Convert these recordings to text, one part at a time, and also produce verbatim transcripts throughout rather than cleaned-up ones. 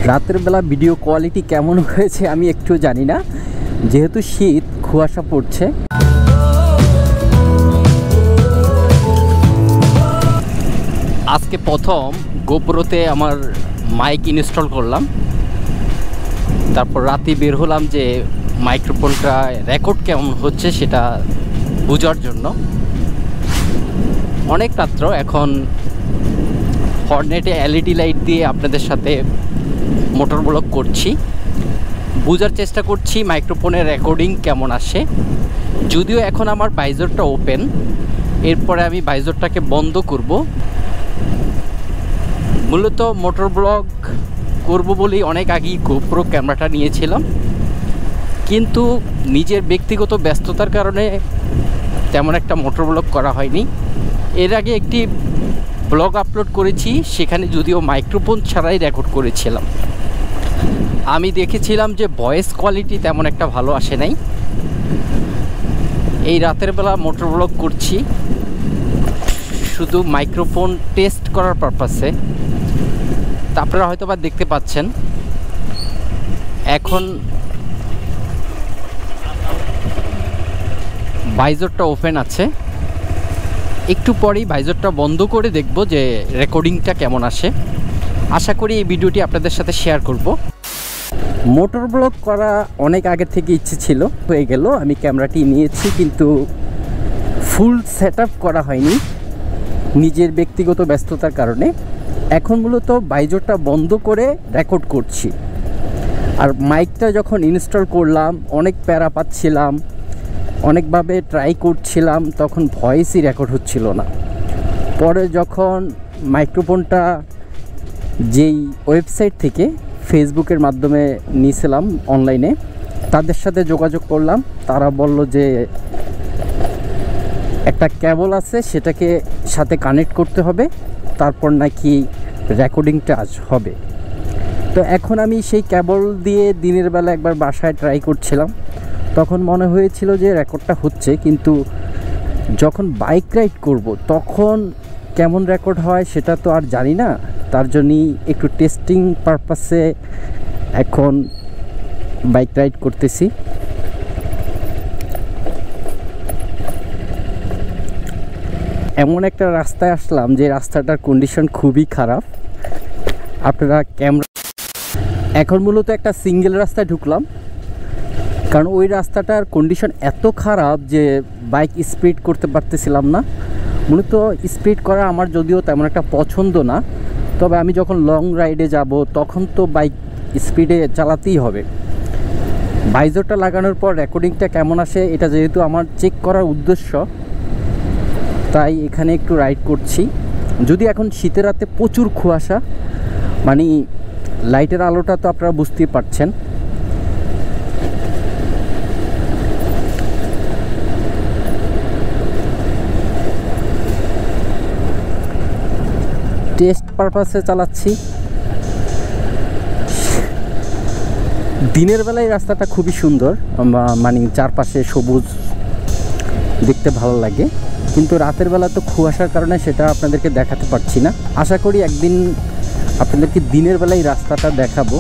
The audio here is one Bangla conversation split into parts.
রাতের বেলা ভিডিও কোয়ালিটি কেমন হয়েছে আমি একটু জানি না, যেহেতু শীত কুয়াশা পড়ছে। আজকে প্রথম গোপ্রোতে আমার মাইক ইনস্টল করলাম, তারপর রাতে বের হলাম যে মাইক্রোফোনটা রেকর্ড কেমন হচ্ছে সেটা বোঝার জন্য। অনেক রাত্র, এখন হর্নেটে এলইডি লাইট দিয়ে আপনাদের সাথে মোটর ব্লগ করছি, বোঝার চেষ্টা করছি মাইক্রোফোনের রেকর্ডিং কেমন আসে। যদিও এখন আমার ভাইজরটা ওপেন, এরপরে আমি ভাইজরটাকে বন্ধ করব। মূলত মোটর ব্লগ করব বলেই অনেক আগেই গোপ্রো ক্যামেরাটা নিয়েছিলাম, কিন্তু নিজের ব্যক্তিগত ব্যস্ততার কারণে তেমন একটা মোটর ব্লগ করা হয়নি। এর আগে একটি ব্লগ আপলোড করেছি, সেখানে যদিও মাইক্রোফোন ছাড়াই রেকর্ড করেছিলাম। আমি দেখেছিলাম যে ভয়েস কোয়ালিটি তেমন একটা ভালো আসে নাই। এই রাতের বেলা মোটর ব্লগ করছি শুধু মাইক্রোফোন টেস্ট করার পারপাসে। তা আপনারা হয়তো বা দেখতে পাচ্ছেন এখন ভাইজরটা ওপেন আছে, একটু পরেই ভাইজরটা বন্ধ করে দেখব যে রেকর্ডিংটা কেমন আসে। আশা করি এই ভিডিওটি আপনাদের সাথে শেয়ার করব। মোটর ব্লগ করা অনেক আগে থেকে ইচ্ছে ছিল, হয়ে গেল। আমি ক্যামেরাটি নিয়েছি, কিন্তু ফুল সেট আপ করা হয়নি নিজের ব্যক্তিগত ব্যস্ততার কারণে। এখন মূলত ভাইজরটা বন্ধ করে রেকর্ড করছি। আর মাইকটা যখন ইনস্টল করলাম অনেক প্যারা পাচ্ছিলাম, অনেকভাবে ট্রাই করছিলাম, তখন ভয়েসই রেকর্ড হচ্ছিল না। পরে যখন মাইক্রোফোনটা যেই ওয়েবসাইট থেকে ফেসবুকের মাধ্যমে নিয়েছিলাম অনলাইনে, তাদের সাথে যোগাযোগ করলাম। তারা বলল যে একটা কেবল আছে, সেটাকে সাথে কানেক্ট করতে হবে, তারপর নাকি রেকর্ডিংটা আজ হবে। তো এখন আমি সেই কেবল দিয়ে দিনের বেলা একবার বাসায় ট্রাই করছিলাম, তখন মনে হয়েছিল যে রেকর্ডটা হচ্ছে, কিন্তু যখন বাইক রাইড করব তখন কেমন রেকর্ড হয় সেটা তো আর জানি না। তার জন্যই একটু টেস্টিং পারপাসে এখন বাইক রাইড করতেছি। এমন একটা রাস্তায় আসলাম যে রাস্তাটার কন্ডিশন খুবই খারাপ। আপনারা ক্যামেরা এখন মূলত একটা সিঙ্গেল রাস্তায় ঢুকলাম, কারণ ওই রাস্তাটার কন্ডিশন এত খারাপ যে বাইক স্পিড করতে পারতেছিলাম না। মূলত স্পিড করা আমার যদিও তেমন একটা পছন্দ না, তবে আমি যখন লং রাইডে যাব তখন তো বাইক স্পিডে চালাতেই হবে। ভাইজরটা লাগানোর পর রেকর্ডিংটা কেমন আসে এটা যেহেতু আমার চেক করার উদ্দেশ্য, তাই এখানে একটু রাইড করছি। যদি এখন শীতের রাতে প্রচুর কুয়াশা, মানে লাইটের আলোটা তো আপনারা বুঝতেই পারছেন। টেস্ট পারপাসে চালাচ্ছি। দিনের বেলায় রাস্তাটা খুবই সুন্দর, মানে চারপাশে সবুজ, দেখতে ভালো লাগে, কিন্তু রাতের বেলা তো কুয়াশার কারণে সেটা আপনাদেরকে দেখাতে পারছি না। আশা করি একদিন আপনাদেরকে দিনের বেলায় রাস্তাটা দেখাবো।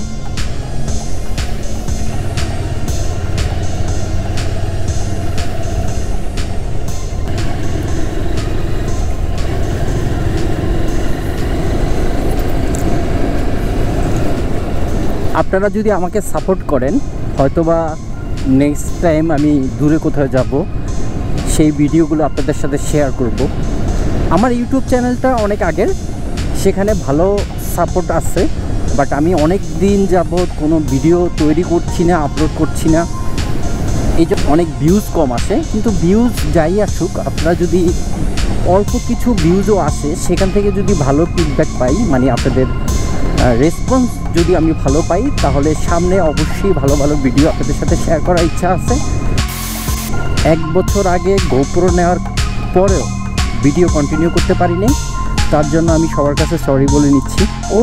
আপনারা যদি আমাকে সাপোর্ট করেন, হয়তোবা নেক্সট টাইম আমি দূরে কোথাও যাব, সেই ভিডিওগুলো আপনাদের সাথে শেয়ার করব। আমার ইউটিউব চ্যানেলটা অনেক আগের, সেখানে ভালো সাপোর্ট আছে, বাট আমি অনেক দিন যাবৎ কোনো ভিডিও তৈরি করছি না, আপলোড করছি না, এই জন্য অনেক ভিউজ কম আসে। কিন্তু ভিউজ যাই আসুক, আপনারা যদি অল্প কিছু ভিউজও আসে, সেখান থেকে যদি ভালো ফিডব্যাক পাই, মানে আপনাদের রেসপন্স যদি আমি ভালো পাই, তাহলে সামনে অবশ্যই ভালো ভালো ভিডিও আপনাদের সাথে শেয়ার করার ইচ্ছা আছে। এক বছর আগে গোপ্রো নেওয়ার পরেও ভিডিও কন্টিনিউ করতে পারিনি, তার জন্য আমি সবার কাছে সরি বলে নিচ্ছি। ও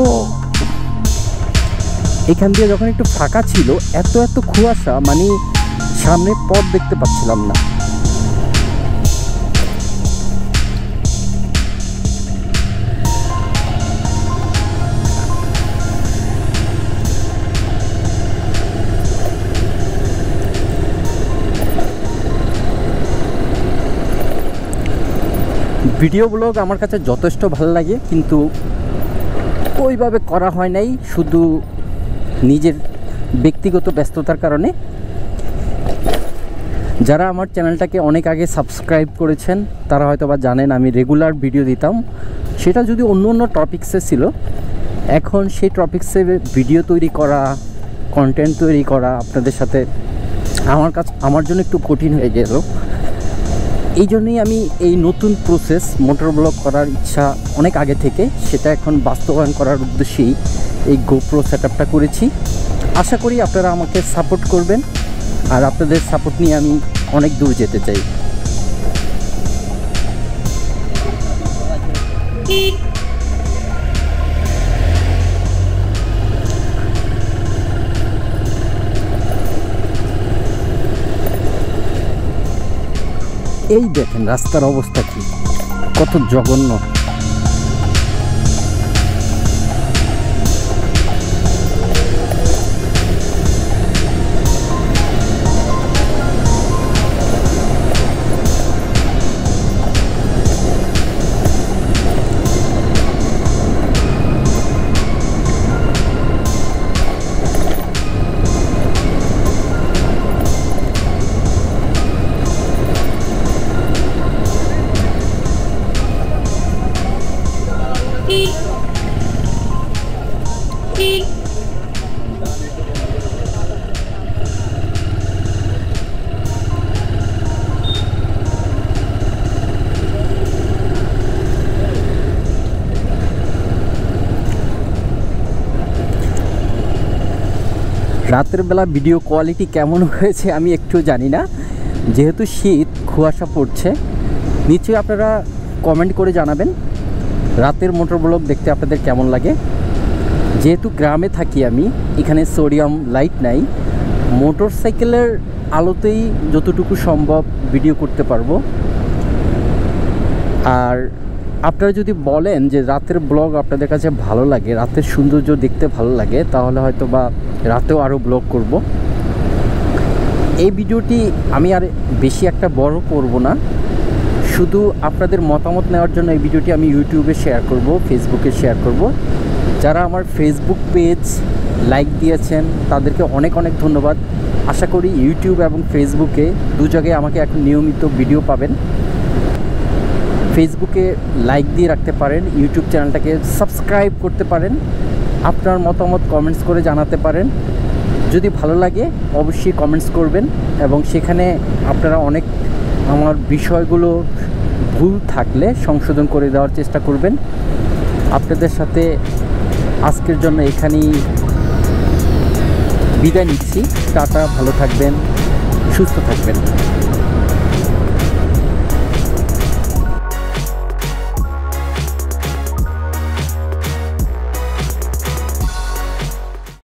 এখান দিয়ে যখন একটু ফাঁকা ছিল, এত এত কুয়াশা, মানে সামনে পথ দেখতে পাচ্ছিলাম না। ভিডিও ব্লগ আমার কাছে যথেষ্ট ভালো লাগে, কিন্তু ওইভাবে করা হয় নাই, শুধু নিজের ব্যক্তিগত ব্যস্ততার কারণে। যারা আমার চ্যানেলটাকে অনেক আগে সাবস্ক্রাইব করেছেন তারা হয়তো বা জানেন আমি রেগুলার ভিডিও দিতাম, সেটা যদি অন্য অন্য টপিক্সে ছিল। এখন সেই টপিক্সে ভিডিও তৈরি করা, কন্টেন্ট তৈরি করা আপনাদের সাথে আমার কাছে আমার জন্য একটু কঠিন হয়ে গেল। এই জন্যই আমি এই নতুন প্রসেস মোটর ব্লগ করার ইচ্ছা অনেক আগে থেকে, সেটা এখন বাস্তবায়ন করার উদ্দেশ্যেই এই গোপ্রো সেটআপটা করেছি। আশা করি আপনারা আমাকে সাপোর্ট করবেন, আর আপনাদের সাপোর্ট নিয়ে আমি অনেক দূর যেতে চাই। এই দেখেন রাস্তার অবস্থা কি, কত জঘন্য। রাতের বেলা ভিডিও কোয়ালিটি কেমন হয়েছে আমি একটু জানি না, যেহেতু শীত কুয়াশা পড়ছে। নিশ্চয়ই আপনারা কমেন্ট করে জানাবেন রাতের মোটর ব্লগ দেখতে আপনাদের কেমন লাগে। যেহেতু গ্রামে থাকি আমি, এখানে সোডিয়াম লাইট নাই, মোটর সাইকেলের আলোতেই যতটুকু সম্ভব ভিডিও করতে পারবো। আর আপনারা যদি বলেন যে রাতের ব্লগ আপনাদের কাছে ভালো লাগে, রাতের সৌন্দর্য দেখতে ভালো লাগে, তাহলে হয়তো বা রাতেও আরও ব্লগ করব। এই ভিডিওটি আমি আর বেশি একটা বড় করব না, শুধু আপনাদের মতামত নেওয়ার জন্য এই ভিডিওটি আমি ইউটিউবে শেয়ার করব, ফেসবুকে শেয়ার করব। যারা আমার ফেসবুক পেজ লাইক দিয়েছেন তাদেরকে অনেক অনেক ধন্যবাদ। আশা করি ইউটিউব এবং ফেসবুকে দু জায়গায় আমাকে এখন নিয়মিত ভিডিও পাবেন। ফেসবুকে লাইক দিয়ে রাখতে পারেন, ইউটিউব চ্যানেলটাকে সাবস্ক্রাইব করতে পারেন, আপনার মতামত কমেন্টস করে জানাতে পারেন। যদি ভালো লাগে অবশ্যই কমেন্টস করবেন, এবং সেখানে আপনারা অনেক আমার বিষয়গুলো ভুল থাকলে সংশোধন করে দেওয়ার চেষ্টা করবেন। আপনাদের সাথে আজকের জন্য এখানেই বিদায় নিচ্ছি। টাটা, ভালো থাকবেন, সুস্থ থাকবেন।